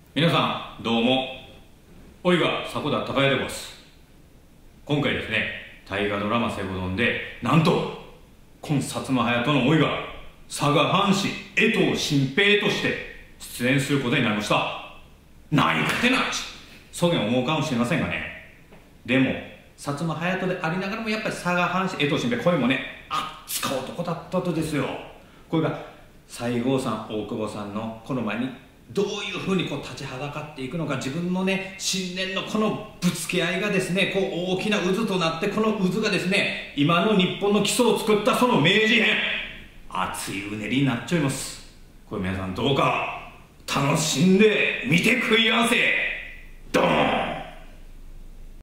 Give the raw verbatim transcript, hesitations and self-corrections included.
皆さんどうも、おいが迫田孝也でございます。今回ですね、大河ドラマ「西郷どん」でなんと今薩摩隼人のおいが佐賀藩士江藤新平として出演することになりました。何かってなそげん思うかもしれませんがね、でも薩摩隼人でありながらもやっぱり佐賀藩士江藤新平、声もね熱か男だったとですよ。これが西郷さん大久保さんのこの前にどういうふうにこう立ちはだかっていくのか、自分のね信念のこのぶつけ合いがですね、こう大きな渦となって、この渦がですね今の日本の基礎を作ったその明治編、熱いうねりになっちゃいます。これ皆さんどうか楽しんで見てくいやせ。ドーン。